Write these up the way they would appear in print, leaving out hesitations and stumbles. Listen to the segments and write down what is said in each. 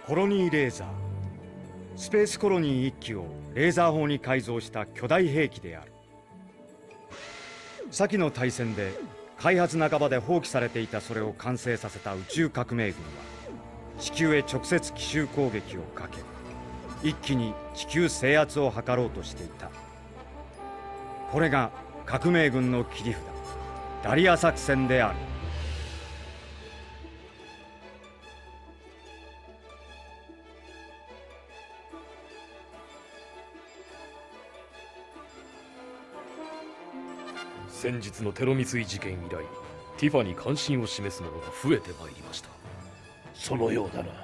コロニーレーザー、スペースコロニー1機をレーザー砲に改造した巨大兵器である。先の大戦で開発半ばで放棄されていたそれを完成させた宇宙革命軍は地球へ直接奇襲攻撃をかけ、一気に地球制圧を図ろうとしていた。これが革命軍の切り札、ダリア作戦である。 先日のテロ未遂事件以来、ティファに関心を示す者が増えてまいりました。 そのようだな。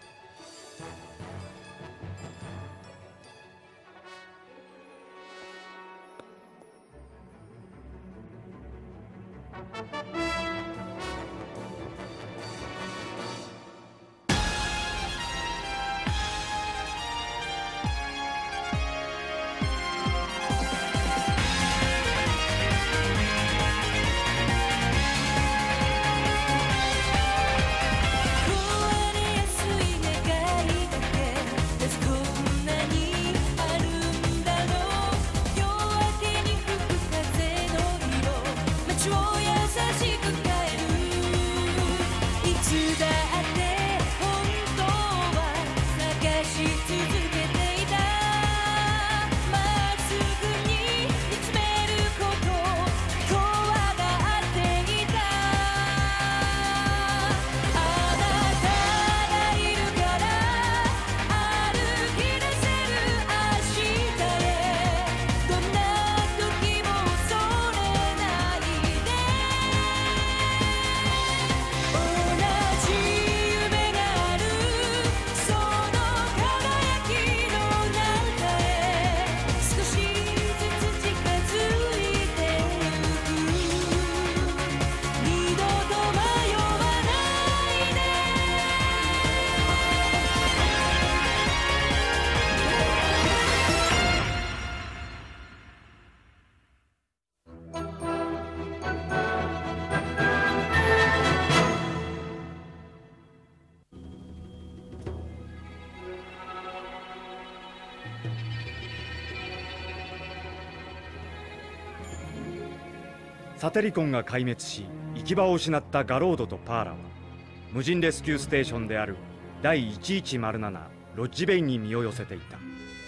サテリコンが壊滅し行き場を失ったガロードとパーラは無人レスキューステーションである第1107ロッジベイに身を寄せていた。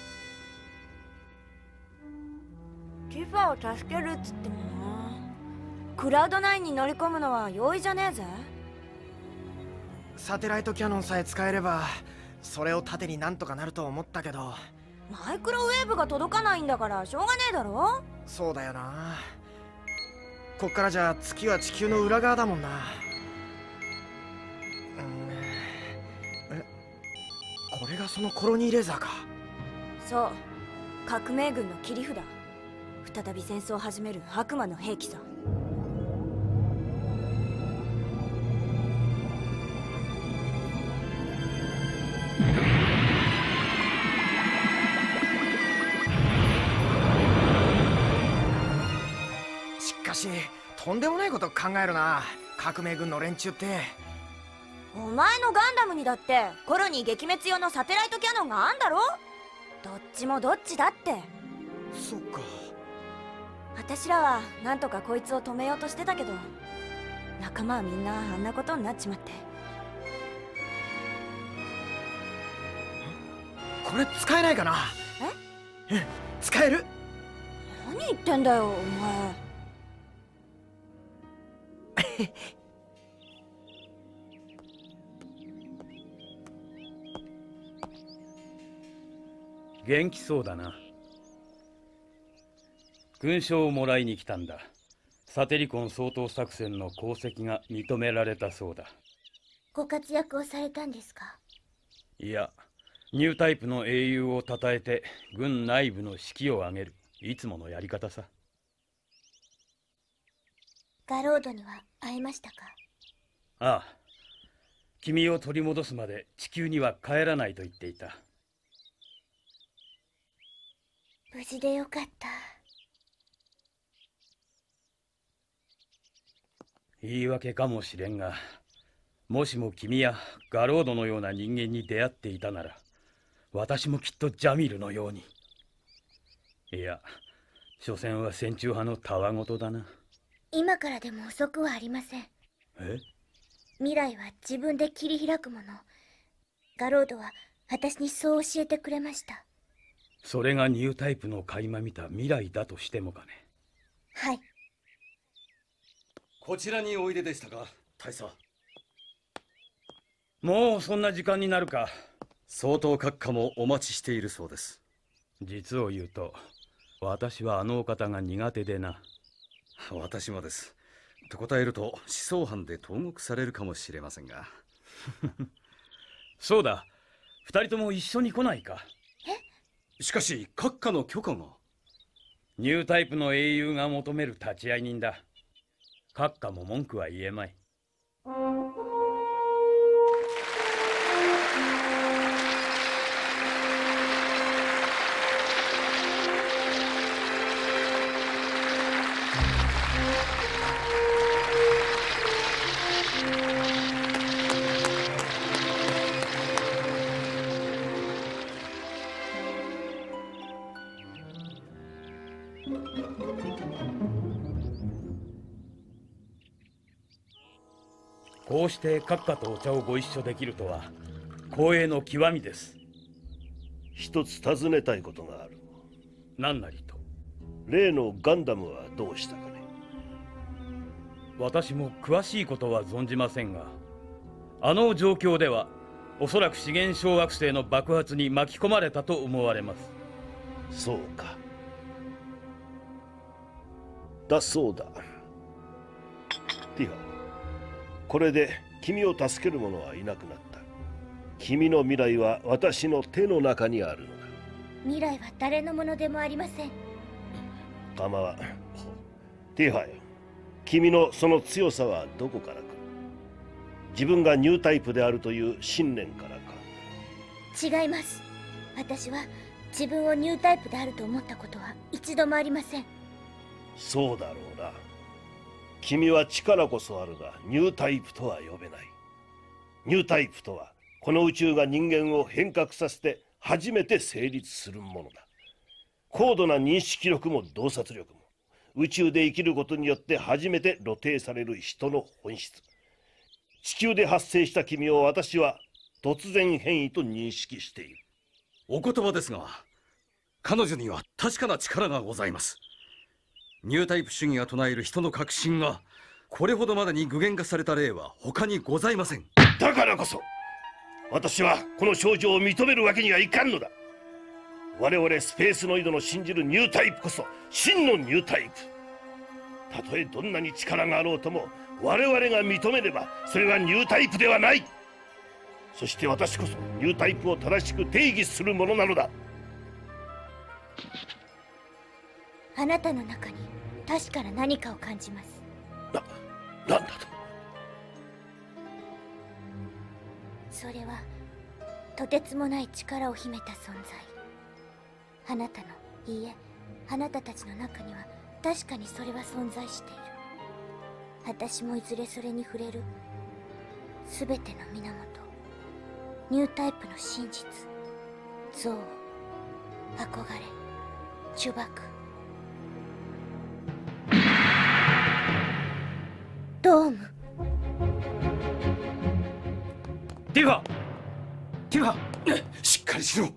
ティファを助けるっつってもな、クラウド9に乗り込むのは容易じゃねえぜ。 サテライトキャノンさえ使えればそれを盾になんとかなると思ったけど、 マイクロウェーブが届かないんだからしょうがねえだろ。 そうだよな。こっからじゃ月は地球の裏側だもんな。これがそのコロニーレーザーか。 そう、革命軍の切り札、再び戦争を始める悪魔の兵器さ。 しかしとんでもないこと考えるな、革命軍の連中って。 お前のガンダムにだってコロニー撃滅用のサテライトキャノンがあんだろ。どっちもどっちだって。 そっか。 私らはなんとかこいつを止めようとしてたけど、仲間はみんなあんなことになっちまって。 これ使えないかな。え、使える。 何言ってんだよお前。 元気そうだな。勲章をもらいに来たんだ。サテリコン掃討作戦の功績が認められたそうだ。 ご活躍をされたんですか？ いや、ニュータイプの英雄を称えて軍内部の士気を上げる、いつものやり方さ。 ガロードには会えましたか？ ああ、君を取り戻すまで地球には帰らないと言っていた。 無事でよかった。 言い訳かもしれんが、 もしも君やガロードのような人間に出会っていたなら、私もきっとジャミルのように。いや、所詮は戦中派のたわごとだな。 今からでも遅くはありません。 え？ 未来は自分で切り開くもの。ガロードは私にそう教えてくれました。 それがニュータイプの垣間見た未来だとしてもかね。 はい。 こちらにおいででしたか、大佐。 もうそんな時間になるか。 相当閣下もお待ちしているそうです。 実を言うと、私はあのお方が苦手でな。 私もです。と答えると思想犯で投獄されるかもしれませんが。 そうだ、二人とも一緒に来ないか。 しかし閣下の許可が。 ニュータイプの英雄が求める立ち会い人だ。閣下も文句は言えまい。こうして閣下とお茶をご一緒できるとは光栄の極みです。 一つ尋ねたいことがある。 何なりと。 例のガンダムはどうしたかね。 私も詳しいことは存じませんが、あの状況ではおそらく資源小惑星の爆発に巻き込まれたと思われます。 そうか。だそうだ。ティファ、これで君を助ける者はいなくなった。君の未来は私の手の中にあるのだ。 未来は誰のものでもありません。 構わん。ティファよ、君のその強さはどこから来る？自分がニュータイプであるという信念からか？ 違います。私は自分をニュータイプであると思ったことは一度もありません。 そうだろうな。君は力こそあるがニュータイプとは呼べない。ニュータイプとはこの宇宙が人間を変革させて初めて成立するものだ。高度な認識力も洞察力も宇宙で生きることによって初めて露呈される人の本質。地球で発生した君を私は突然変異と認識している。 お言葉ですが、彼女には確かな力がございます。ニュータイプ主義が唱える人の革新がこれほどまでに具現化された例は他にございません。 だからこそ私はこの症状を認めるわけにはいかんのだ。我々スペースノイドの信じるニュータイプこそ真のニュータイプ。たとえどんなに力があろうとも我々が認めればそれはニュータイプではない。そして私こそニュータイプを正しく定義するものなのだ。 あなたの中に確かな何かを感じます。 なんだと？ それはとてつもない力を秘めた存在。あなたの、いいえ、あなたたちの中には確かにそれは存在している。私もいずれそれに触れる。すべての源、ニュータイプの真実、憎悪、憧れ、呪縛。ドーム。 ティファ、ティファ、 しっかりしろ。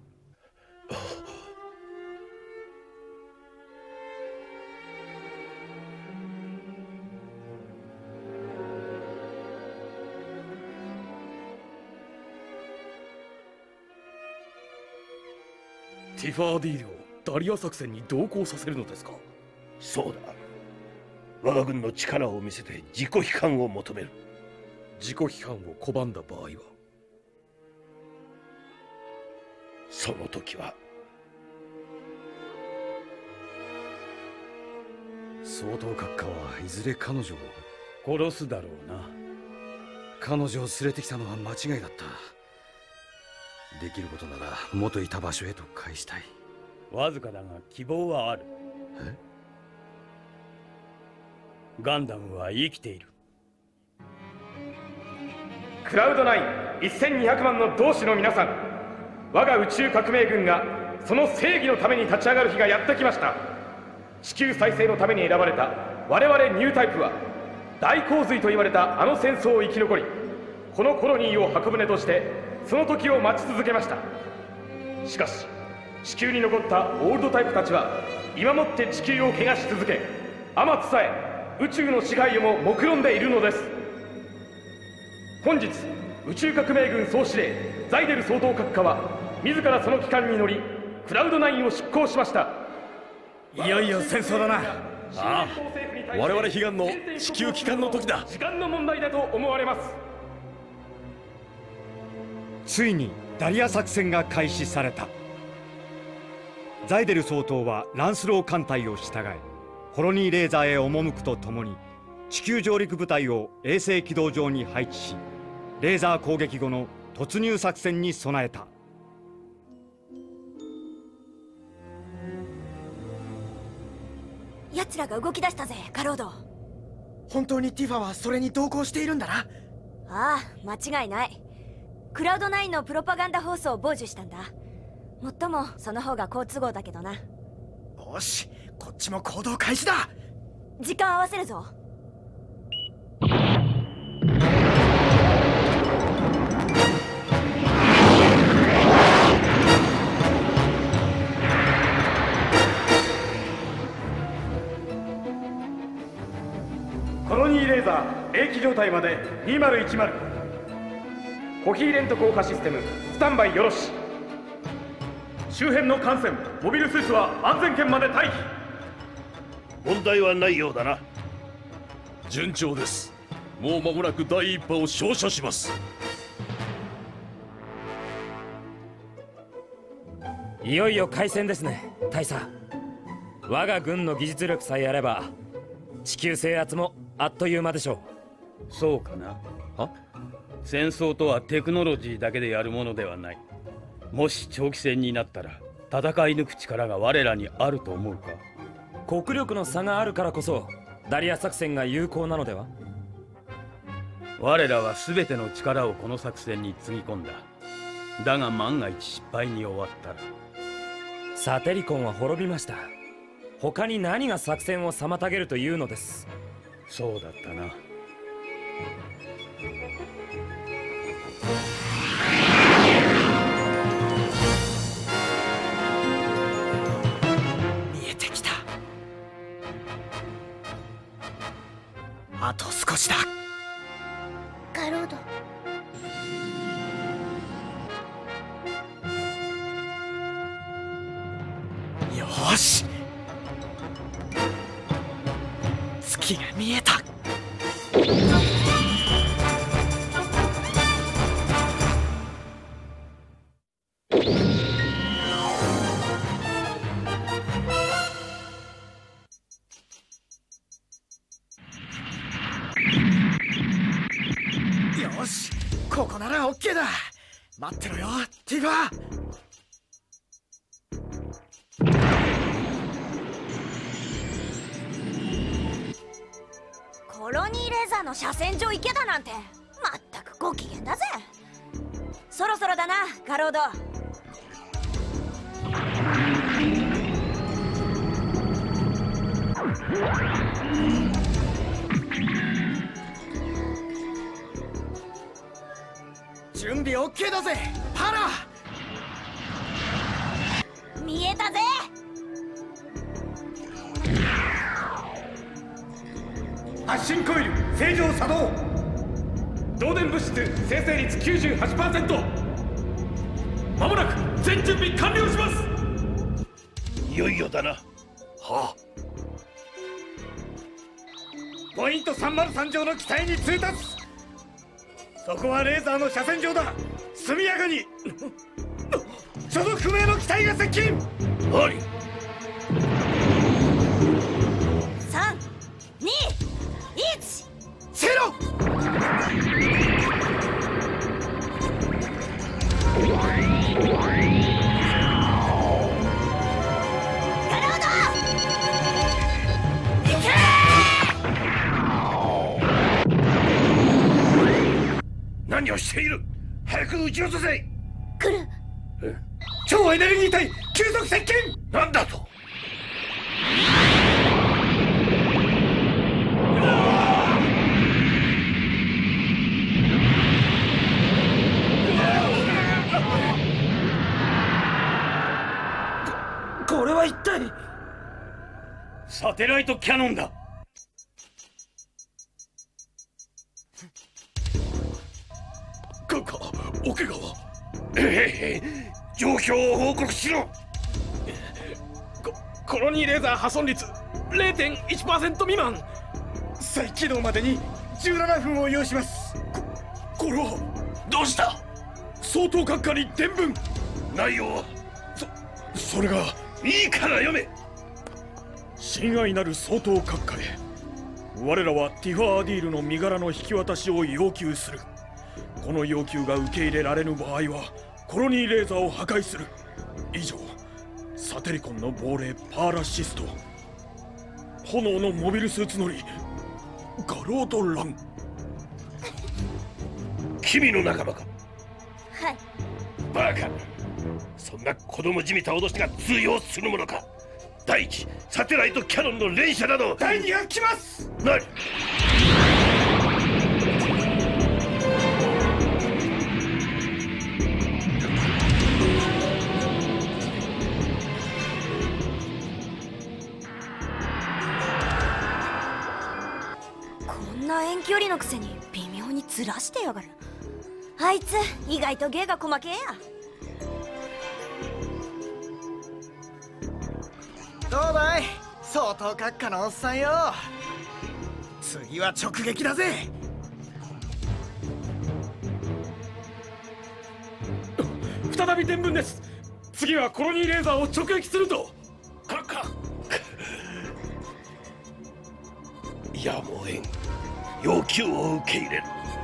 ティファーディールをダリア作戦に同行させるのですか？ そうだ。我が軍の力を見せて自己批判を求める。 自己批判を拒んだ場合は？ その時は相当閣下はいずれ彼女を殺すだろうな。 彼女を連れてきたのは間違いだった。できることなら元いた場所へと返したい。 わずかだが希望はある。 え？ ガンダムは生きている。 クラウド9 1200万の同志の皆さん、我が宇宙革命軍がその正義のために立ち上がる日がやってきました。地球再生のために選ばれた我々ニュータイプは、大洪水と言われたあの戦争を生き残り、このコロニーを箱舟としてその時を待ち続けました。しかし地球に残ったオールドタイプたちは今もって地球を汚し続け、あまつさえ宇宙の支配をも目論んでいるのです。本日宇宙革命軍総司令ザイデル総統閣下は自らその機関に乗りクラウド9を出港しました。 いよいよ戦争だな。ああ、我々悲願の地球帰還の時だ。 時間の問題だと思われます。 ついにダリア作戦が開始された。ザイデル総統はランスロー艦隊を従え、コロニーレーザーへ赴くとともに地球上陸部隊を衛星軌道上に配置し、レーザー攻撃後の突入作戦に備えた。 奴らが動き出したぜ、カロード。 本当にティファはそれに同行しているんだな。 ああ、間違いない。クラウド9のプロパガンダ放送を傍受したんだ。もっともその方が好都合だけどな。 よし、こっちも行動開始だ。 時間合わせるぞ。 コロニーレーザー永期状態まで2010。コヒーレント降下システムスタンバイよろし。周辺の艦船モビルスーツは安全圏まで退避。 問題はないようだな。 順調です。もう間もなく第一波を照射します。 いよいよ開戦ですね、大佐。我が軍の技術力さえあれば地球制圧もあっという間でしょう。そうかな。戦争とはテクノロジーだけでやるものではない。もし長期戦になったら戦い抜く力が我らにあると思うか。 国力の差があるからこそダリア作戦が有効なのでは。 我らは全ての力をこの作戦につぎ込んだ。だが万が一失敗に終わったら。 サテリコンは滅びました。他に何が作戦を妨げるというのです。 そうだったな。 見えてきた。あと少しだ。 ガロード。 よし、月が見えた。よし、ここなら OK だ。待ってろよ、ティファ。 コロニーレーザーの車線上行けだなんてまったくご機嫌だぜ。そろそろだな、ガロード。 準備 OK だぜ、パラ。 見えたぜ。 発進コイル正常作動。導電物質生成率 98%。 まもなく全準備完了します。 いよいよだな。 はあ。 ポイント303上の機体に通達。そこはレーザーの車線上だ。速やかに。所属不明の機体が接近。 何。 3、2、1、 ゼロ。 ガロード、行けー。 何をしている。早く撃ち落とせ。 来る。 超エネルギー体急速接近。なんだと。 これは一体。サテライトキャノンだ。 閣下、お怪我は？ 状況を報告しろ。 コロニーレーザー破損率 0.1% 未満。再起動までに17分を要します。 これはどうした？ 相当閣下に伝聞。 内容は？ それがいいから読め。 親愛なる相当閣下へ、我らはティファーディールの身柄の引き渡しを要求する。この要求が受け入れられぬ場合はコロニーレーザーを破壊する。以上。サテリコンの亡霊パーラシスト、炎のモビルスーツ乗りガロード・ラン。 君の仲間か？ はい。 バカな。そんな子供じみた脅しが通用するものか。第一、サテライトキャノンの連射など。 第二が来ます。 何？ こんな遠距離のくせに微妙にずらしてやがる。あいつ意外と芸が細けえや。 どうだい相当閣下のおっさんよ。次は直撃だぜ。 再び伝聞です。次はコロニーレーザーを直撃すると。 閣下。やむを得ん。要求を受け入れる。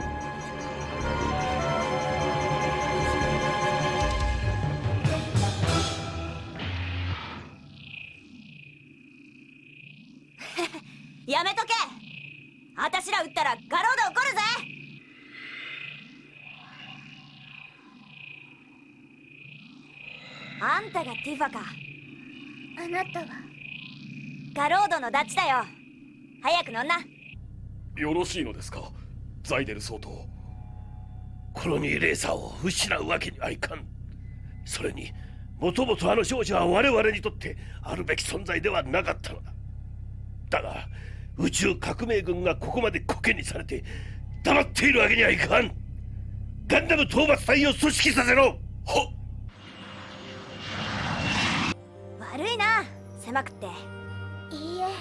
やめとけ。あたしら撃ったらガロード怒るぜ。あんたがティファか。 あなたは？ ガロードのダチだよ。早く乗んな。 よろしいのですか、ザイデル総統。 コロニーレーサーを失うわけにはいかん。それにもともとあの少女は我々にとってあるべき存在ではなかったのだ。だが宇宙革命軍がここまでコケにされて黙っているわけにはいかん。ガンダム討伐隊を組織させろ。はっ。 悪いな、狭くって。 いい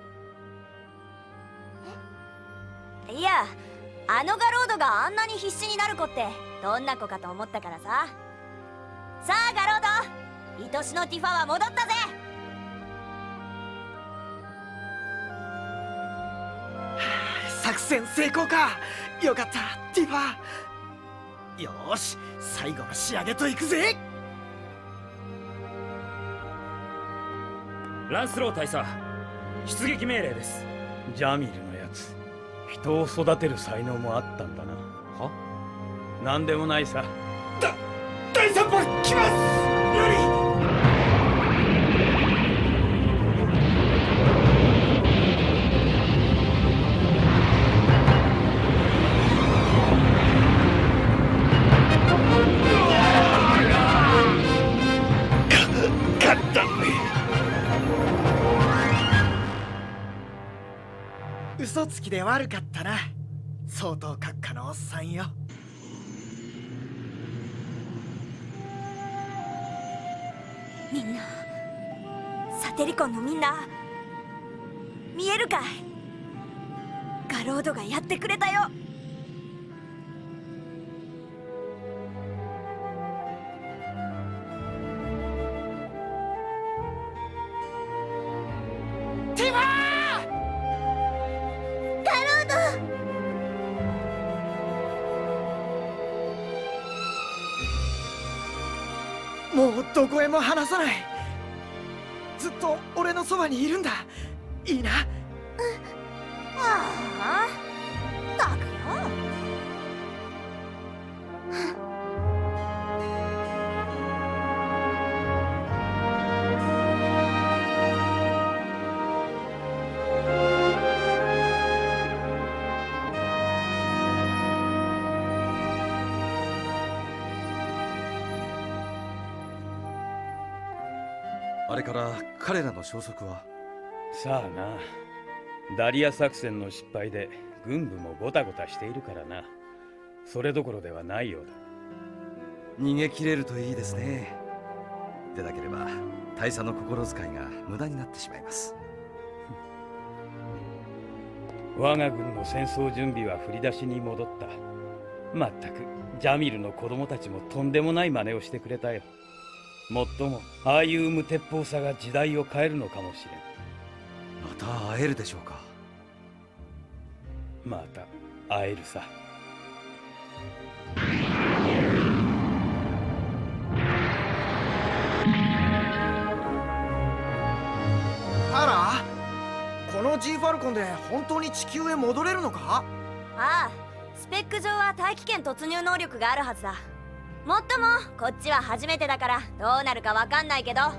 え。 いや、あのガロードがあんなに必死になる子ってどんな子かと思ったからさ。さあガロード、愛しのティファは戻ったぜ。 作戦成功か。よかったティファ。よーし、最後の仕上げといくぜ。 ランスロー大佐、出撃命令です。 ジャミルのやつ、人を育てる才能もあったんだな。は？なんでもないさ。 第3波来ます。 ガンダムめ。 嘘つきで悪かったな、相当閣下のおっさんよ。 みんな、サテリコンのみんな、見えるかい？ガロードがやってくれたよ。 ティファー！ガロード！もうどこへも離さない。ずっと俺のそばにいるんだ。いいな。 ああ、ったくよ。 あれから彼らの消息は？ さあな、ダリア作戦の失敗で軍部もゴタゴタしているからな。それどころではないようだ。 逃げ切れるといいですね。でなければ大佐の心遣いが無駄になってしまいます。 我が軍の戦争準備は振り出しに戻った。まったくジャミルの子供たちもとんでもない真似をしてくれたよ。もっともああいう無鉄砲さが時代を変えるのかもしれん。 また会えるでしょうか？ また会えるさ。 タラ、この G ファルコンで本当に地球へ戻れるのか？ ああ、スペック上は大気圏突入能力があるはずだ。もっともこっちは初めてだからどうなるかわかんないけど。やっ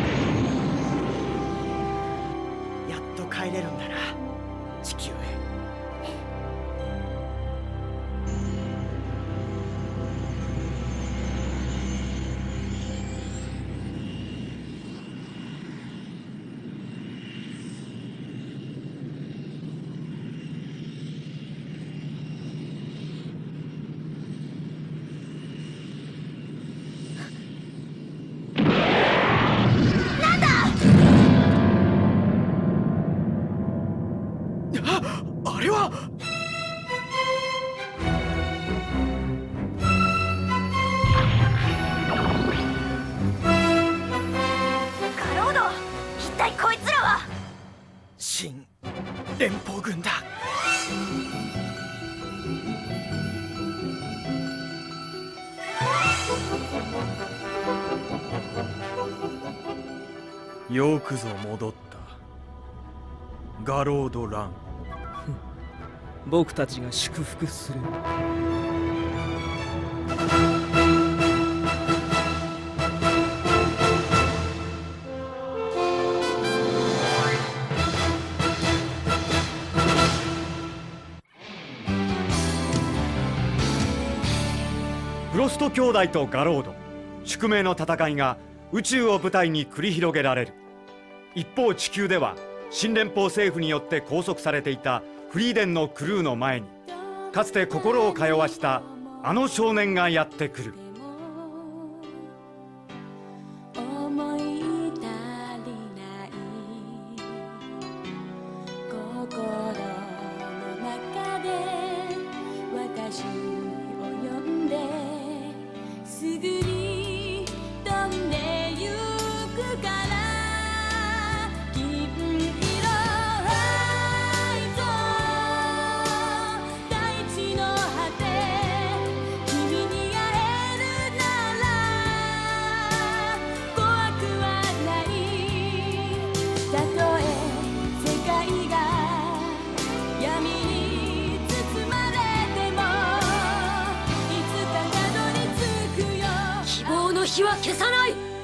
と帰れるんだな、地球へ。あれはガロード、一体こいつらは？ 新連邦軍だ。 よくぞ戻った、ガロード・ラン。 僕たちが祝福する。 フロスト兄弟とガロード、宿命の戦いが宇宙を舞台に繰り広げられる。一方地球では新連邦政府によって拘束されていたフリーデンのクルーの前に、かつて心を通わしたあの少年がやってくる。 思い足りない心の中で私を呼んですぐに飛んでゆくから。 火は消さない。